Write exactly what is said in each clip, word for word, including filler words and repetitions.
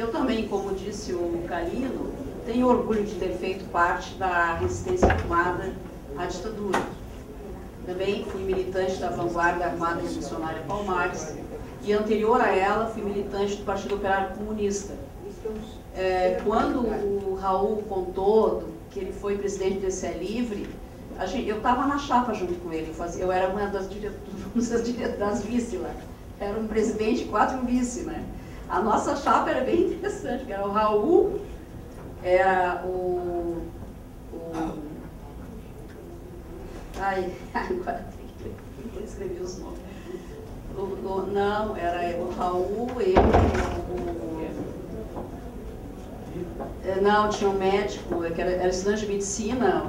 eu também, como disse o Calino, tenho orgulho de ter feito parte da resistência armada à ditadura. Também fui militante da Vanguarda Armada Revolucionária Palmares e, anterior a ela, fui militante do Partido Operário Comunista. É, quando o Raul contou do, que ele foi presidente do D C E Livre, a gente, eu estava na chapa junto com ele, eu, fazia, eu era uma das, diretoras, das vice lá. Era um presidente e quatro vice, né? A nossa chapa era bem interessante, que era o Raul, era o... o ai, agora tem que escrever os nomes. O, o, não, era o Raul, eu, o, o, não, tinha um médico, que era, era estudante de medicina.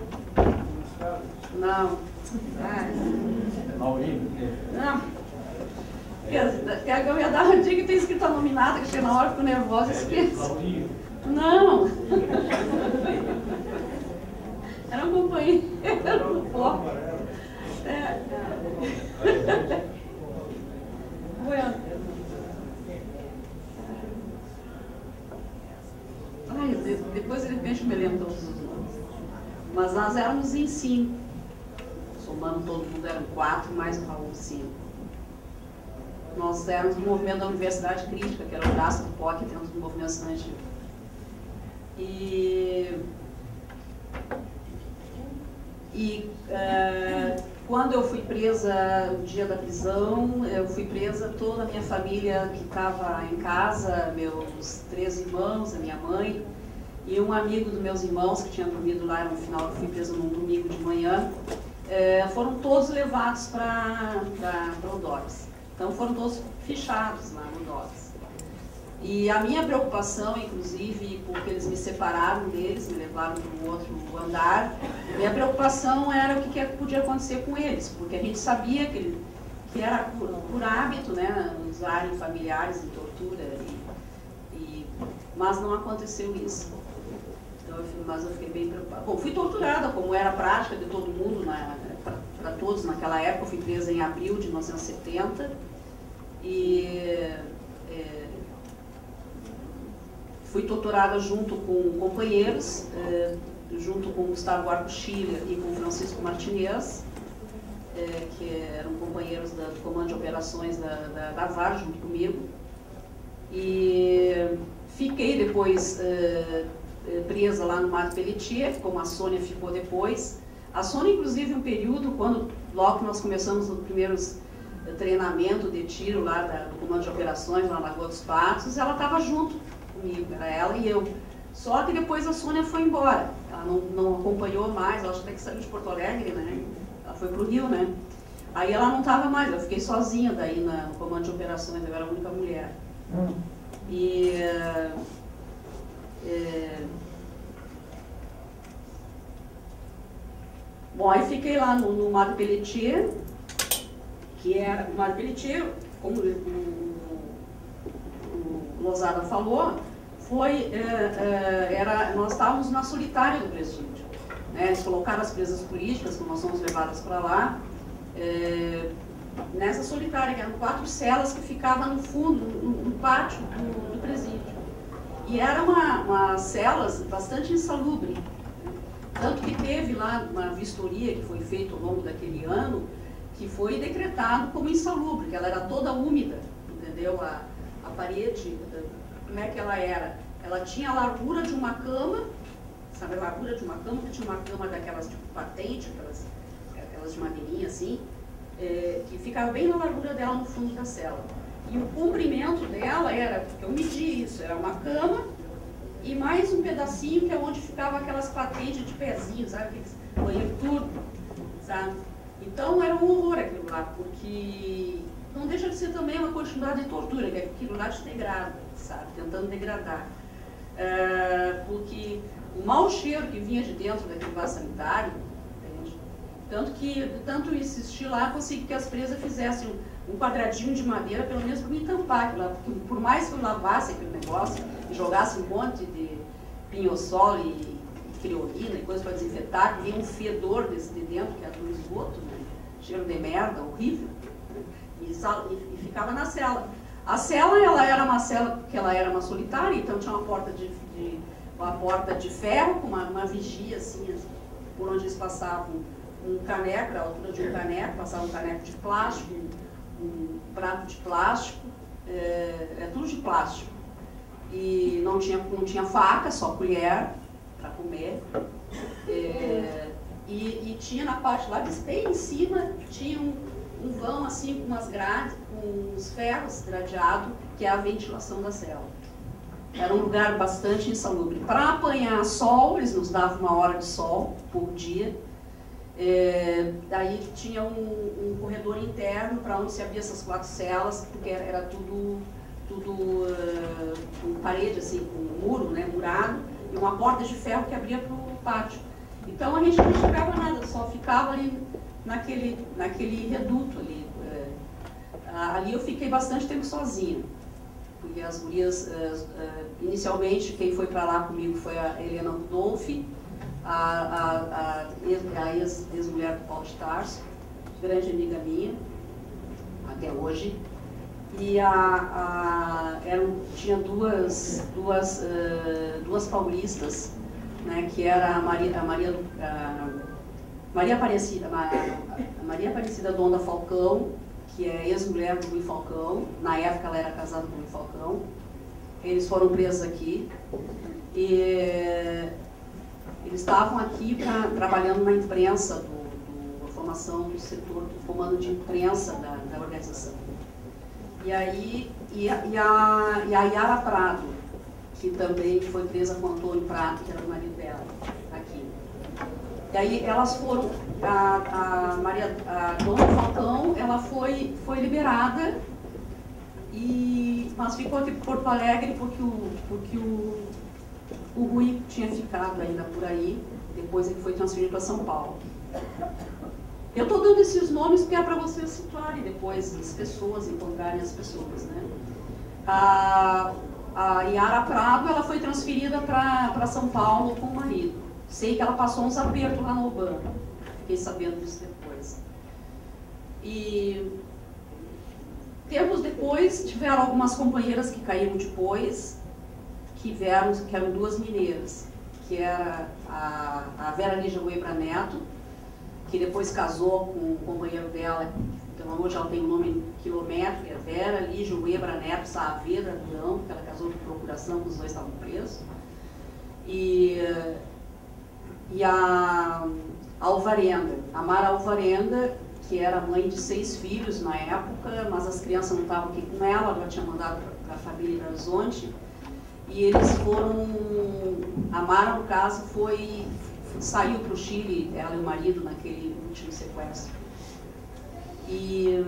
Não. Ai. Não. Eu ia dar uma dica que tem escrito a nominada, que chega na hora, fico nervosa e esqueço. Não. Era um companheiro do foco. É. Bueno. Ai, depois ele repente me lembra todos os nomes. Mas nós éramos em cinco. Somando todo mundo, eram quatro, mais o Raul, cinco. Nós éramos um movimento da Universidade Crítica, que era o braço do P O C dentro do movimento estudantil. E, e uh, quando eu fui presa, no dia da prisão, eu fui presa toda a minha família que estava em casa, meus três irmãos, a minha mãe, e um amigo dos meus irmãos que tinha dormido lá no final, eu fui presa num domingo de manhã, uh, foram todos levados para o D O P S. Então foram todos fichados lá no D O P S. E a minha preocupação, inclusive, porque eles me separaram deles, me levaram para um outro andar, minha preocupação era o que, que podia acontecer com eles, porque a gente sabia que, ele, que era por, por hábito, né, usarem familiares em tortura, e, e, mas não aconteceu isso. Então, eu, mas eu fiquei bem preocupada. Bom, fui torturada, como era a prática de todo mundo, para todos naquela época. Eu fui presa em abril de mil novecentos e setenta, e é, fui torturada junto com companheiros, é, junto com Gustavo Arco Schiller e com Francisco Martinez, é, que eram companheiros da, do Comando de Operações da, da, da V A R, junto comigo. E fiquei depois é, presa lá no Mato Pelletier, como a Sônia ficou depois. A Sônia, inclusive, um período, quando logo que nós começamos os primeiros treinamento de tiro lá da, do Comando de Operações, lá na Lagoa dos Patos, ela estava junto comigo, era ela e eu. Só que depois a Sônia foi embora, ela não, não acompanhou mais, ela acho até que saiu de Porto Alegre, né? Ela foi para o Rio, né? Aí ela não estava mais, eu fiquei sozinha daí na, no Comando de Operações, eu era a única mulher. Hum. E... É, é, bom, aí fiquei lá no, no Mato Pelletier, que era o Mato Pelletier, como o, o, o Losada falou, foi, é, é, era, nós estávamos na solitária do presídio. Né? Eles colocaram as presas políticas, como nós fomos levadas para lá, é, nessa solitária, que eram quatro celas que ficavam no fundo, no, no pátio do, do presídio. E eram uma, uma celas bastante insalubres. Tanto que teve lá uma vistoria que foi feita ao longo daquele ano, que foi decretado como insalubre, que ela era toda úmida, entendeu? A, a parede, como é que ela era? Ela tinha a largura de uma cama, sabe a largura de uma cama? Que tinha uma cama daquelas tipo patente, aquelas, aquelas de madeirinha assim, é, que ficava bem na largura dela no fundo da cela. E o comprimento dela era, porque eu medi isso, era uma cama e mais um pedacinho que é onde ficava aquelas patentes de pezinho, sabe? Aqueles banheiro turbo, sabe? Então era um horror aquilo lá, porque não deixa de ser também uma continuidade de tortura, que é aquilo lá te degrada, sabe? Tentando degradar. É, porque o mau cheiro que vinha de dentro daquele vaso sanitário, entende? Tanto que, tanto insistir lá, consegui que as presas fizessem um, um quadradinho de madeira, pelo menos para me tampar aquilo lá, porque por mais que eu lavasse aquele negócio e jogasse um monte de pinho-sol e criolina e coisa para desinfetar, que vinha um fedor desse de dentro, que era do esgoto, né? Cheiro de merda, horrível, e, e, e ficava na cela. A cela, ela era uma cela, que ela era uma solitária, então tinha uma porta de, de, uma porta de ferro, com uma, uma vigia, assim, por onde eles passavam um caneco, a altura de um caneco, passava um caneco de plástico, um, um prato de plástico, é, é tudo de plástico. E não tinha, não tinha faca, só colher para comer. É, e, e tinha na parte lá, bem em cima, tinha um, um vão assim com umas grades, com uns ferros gradeados, que é a ventilação da cela. Era um lugar bastante insalubre. Para apanhar sol, eles nos davam uma hora de sol por dia. É, daí tinha um, um corredor interno para onde se abria essas quatro celas, porque era, era tudo, tudo uh, com parede, assim, com um muro, né, murado, e uma porta de ferro que abria para o pátio. Então a gente não chegava nada, só ficava ali naquele, naquele reduto ali. É, ali eu fiquei bastante tempo sozinha, porque as gurias, uh, uh, inicialmente quem foi para lá comigo foi a Helena Rudolfi, a, a, a, a ex-mulher do Paulo de Tarso, grande amiga minha, até hoje. E a, a, eram, tinha duas, duas, uh, duas paulistas, né, que era a Maria, a Maria, a Maria Aparecida, a Maria Aparecida Donda Falcão, que é ex-mulher do Rui Falcão. Na época ela era casada com o Rui Falcão. Eles foram presos aqui. E eles estavam aqui pra, trabalhando na imprensa, do, do, a formação do setor, do comando de imprensa da, da organização. E aí, e a, e, a, e a Yara Prado, que também foi presa com o Antônio Prado, que era o marido dela, aqui. E aí elas foram, a, a, Maria, a Dona Falcão, ela foi, foi liberada, e, mas ficou aqui em Porto Alegre porque o, porque o O Rui tinha ficado ainda por aí, depois ele foi transferido para São Paulo. Eu estou dando esses nomes porque é para vocês situarem depois as pessoas, encontrarem as pessoas, né? A, a Yara Prado, ela foi transferida para São Paulo com o marido. Sei que ela passou uns apertos lá no Obama, fiquei sabendo disso depois. E tempos depois, tiveram algumas companheiras que caíram depois, que vieram, que eram duas mineiras, que era a, a Vera Lígia Weibra Neto, que depois casou com o companheiro dela, então hoje ela tem o nome quilométrico, é Vera Lígia Weibra Neto Saavedra Durão, que ela casou por procuração, que os dois estavam presos. E, e a, a Alvarenda, a Mara Alvarenda, que era mãe de seis filhos na época, mas as crianças não estavam aqui com ela, ela tinha mandado para a família em Belo Horizonte. E eles foram, a Mara, no caso, foi, saiu para o Chile, ela e o marido, naquele último sequestro. E,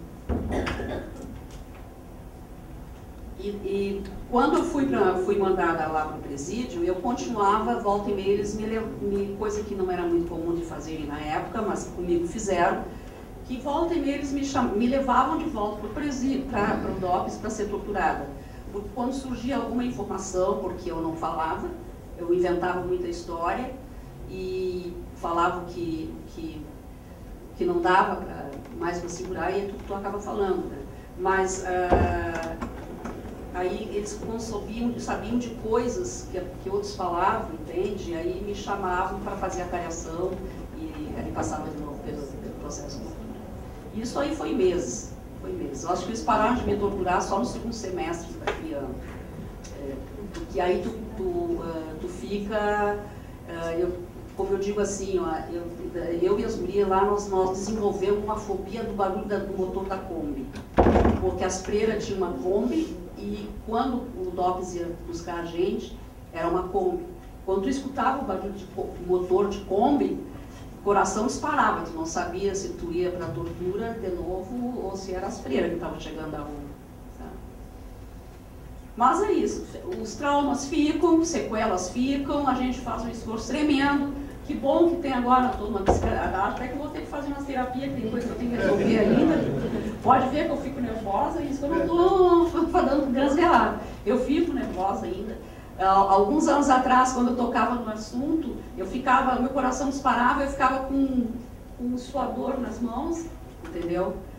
e, e quando eu fui, pra, fui mandada lá para o presídio, eu continuava, volta e meia, eles me, me coisa que não era muito comum de fazerem na época, mas comigo fizeram, que volta e meia eles me, cham, me levavam de volta para o presídio, para o DOPS, para ser torturada. Porque quando surgia alguma informação, porque eu não falava, eu inventava muita história e falava que, que, que não dava pra, mais para segurar, e tu, tu acaba falando, né? Mas uh, aí eles sabiam, sabiam de coisas que, que outros falavam, entende? E aí me chamavam para fazer a cariação e aí passava de novo pelo, pelo processo de tortura. Isso aí foi meses. Foi mesmo. Eu acho que eles pararam de me torturar só no segundo semestre daquele ano. É, porque aí tu, tu, uh, tu fica, uh, eu, como eu digo assim, ó, eu, eu e as gurias lá, nós, nós desenvolvemos uma fobia do barulho da, do motor da Kombi. Porque as freiras tinham uma Kombi e quando o DOPS ia buscar a gente, era uma Kombi. Quando tu escutava o barulho de motor de Kombi, o coração disparava, tu não sabia se tu ia para a tortura de novo ou se era as freiras que estavam chegando a rua. Tá? Mas é isso, os traumas ficam, sequelas ficam, a gente faz um esforço tremendo. Que bom que tem agora toda uma psicanálise, até que eu vou ter que fazer umas terapias, que tem coisa que eu tenho que resolver ainda. Pode ver que eu fico nervosa, e isso que eu não estou dando grandes relatos. Eu fico nervosa ainda. Alguns anos atrás, quando eu tocava no assunto, eu ficava, meu coração disparava, eu ficava com, com um suador nas mãos, entendeu?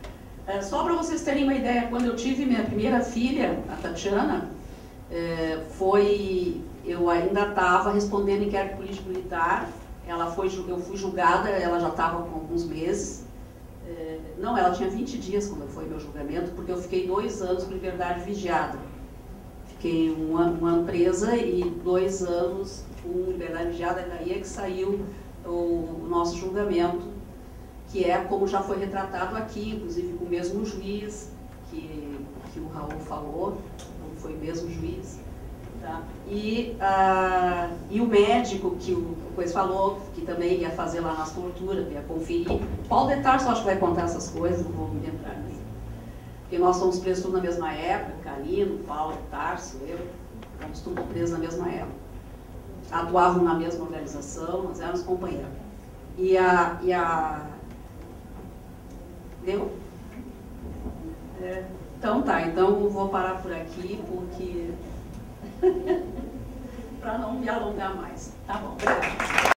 É, só para vocês terem uma ideia, quando eu tive minha primeira filha, a Tatiana, é, foi, eu ainda estava respondendo inquérito político-militar, ela foi, eu fui julgada, ela já estava com alguns meses, é, não, ela tinha vinte dias quando foi meu julgamento, porque eu fiquei dois anos com liberdade vigiada. Fiquei um ano, um ano presa e dois anos com liberdade vigiada, daí é que saiu o, o nosso julgamento, que é como já foi retratado aqui, inclusive com o mesmo juiz que, que o Raul falou, foi o mesmo juiz. Tá? E, ah, e o médico que o Coisa falou, que também ia fazer lá nas torturas, ia conferir. Paulo de Tarso acho que vai contar essas coisas, não vou me entrar nisso. Porque nós fomos presos tudo na mesma época, Calino, Paulo de Tarso, eu, fomos tudo presos na mesma época. Atuavam na mesma organização, nós éramos companheiros. E a... E a Deu? É, então tá, então eu vou parar por aqui, porque... para não me alongar mais. Tá bom, obrigada.